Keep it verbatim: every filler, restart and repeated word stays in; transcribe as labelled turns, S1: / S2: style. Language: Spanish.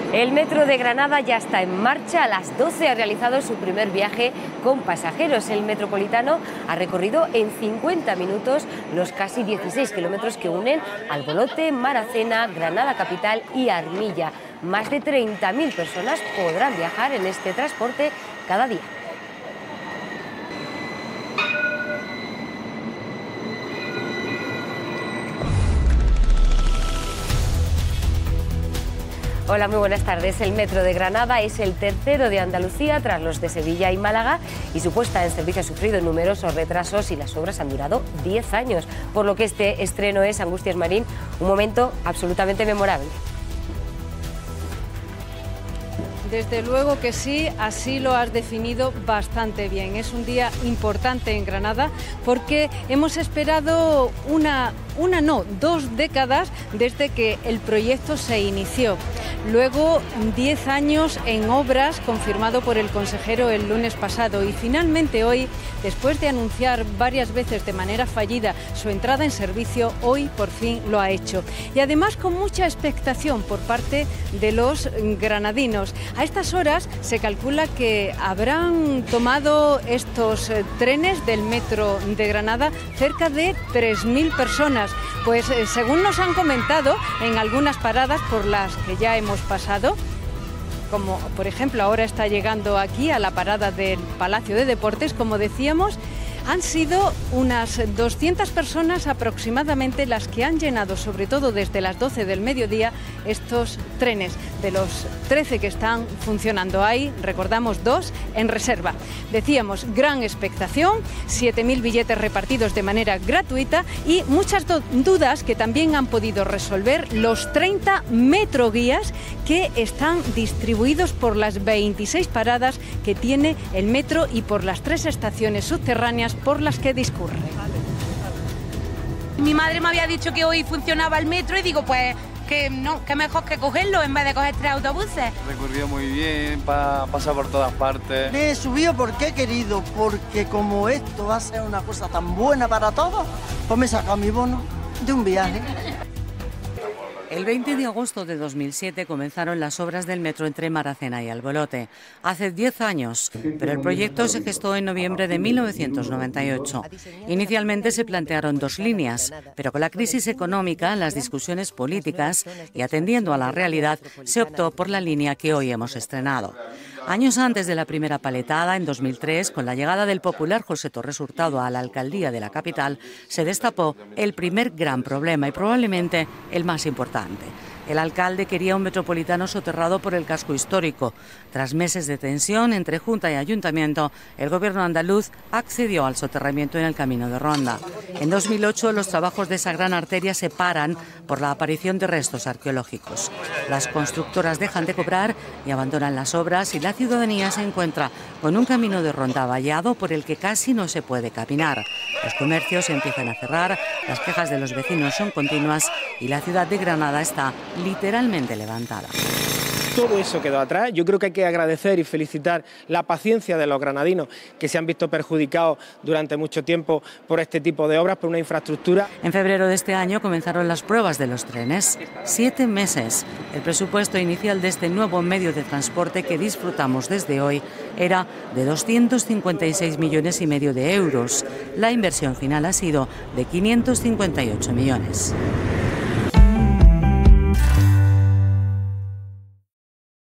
S1: El metro de Granada ya está en marcha. A las doce ha realizado su primer viaje con pasajeros. El metropolitano ha recorrido en cincuenta minutos los casi dieciséis kilómetros que unen Albolote, Maracena, Granada Capital y Armilla. Más de treinta mil personas podrán viajar en este transporte cada día. Hola, muy buenas tardes. El metro de Granada es el tercero de Andalucía tras los de Sevilla y Málaga, y su puesta en servicio ha sufrido numerosos retrasos y las obras han durado diez años, por lo que este estreno es, Angustias Marín, un momento absolutamente memorable.
S2: Desde luego que sí, así lo has definido bastante bien. Es un día importante en Granada porque hemos esperado una, una no, dos décadas desde que el proyecto se inició. Luego diez años en obras, confirmado por el consejero el lunes pasado, y finalmente hoy, después de anunciar varias veces de manera fallida su entrada en servicio, hoy por fin lo ha hecho. Y además con mucha expectación por parte de los granadinos. A estas horas se calcula que habrán tomado estos eh, trenes del metro de Granada cerca de tres mil personas. Pues eh, según nos han comentado en algunas paradas por las que ya hemos pasado, como por ejemplo ahora está llegando aquí a la parada del Palacio de Deportes, como decíamos, han sido unas doscientas personas aproximadamente las que han llenado, sobre todo desde las doce del mediodía, estos trenes. De los trece que están funcionando, hay, recordamos, dos en reserva. Decíamos, gran expectación, siete mil billetes repartidos de manera gratuita y muchas dudas que también han podido resolver los treinta metroguías que están distribuidos por las veintiséis paradas que tiene el metro y por las tres estaciones subterráneas por las que discurre.
S3: Mi madre me había dicho que hoy funcionaba el metro y digo, pues que no, que mejor que cogerlo en vez de coger tres autobuses.
S4: Recorrido muy bien, pa, pasa por todas partes.
S5: Le he subido porque he querido, porque como esto va a ser una cosa tan buena para todos, pues me he sacado mi bono de un viaje.
S6: El veinte de agosto de dos mil siete comenzaron las obras del metro entre Maracena y Albolote. Hace diez años, pero el proyecto se gestó en noviembre de mil novecientos noventa y ocho. Inicialmente se plantearon dos líneas, pero con la crisis económica, las discusiones políticas y atendiendo a la realidad, se optó por la línea que hoy hemos estrenado. Años antes de la primera paletada, en dos mil tres, con la llegada del popular José Torres Hurtado a la alcaldía de la capital, se destapó el primer gran problema y probablemente el más importante. El alcalde quería un metropolitano soterrado por el casco histórico. Tras meses de tensión entre Junta y Ayuntamiento, el gobierno andaluz accedió al soterramiento en el Camino de Ronda. En dos mil ocho, los trabajos de esa gran arteria se paran por la aparición de restos arqueológicos. Las constructoras dejan de cobrar y abandonan las obras, y la ciudadanía se encuentra con un camino de ronda vallado por el que casi no se puede caminar. Los comercios empiezan a cerrar, las quejas de los vecinos son continuas y la ciudad de Granada está literalmente levantada.
S7: Todo eso quedó atrás. Yo creo que hay que agradecer y felicitar la paciencia de los granadinos que se han visto perjudicados durante mucho tiempo por este tipo de obras, por una infraestructura.
S6: En febrero de este año comenzaron las pruebas de los trenes. Siete meses. El presupuesto inicial de este nuevo medio de transporte que disfrutamos desde hoy era de doscientos cincuenta y seis millones y medio de euros. La inversión final ha sido de quinientos cincuenta y ocho millones.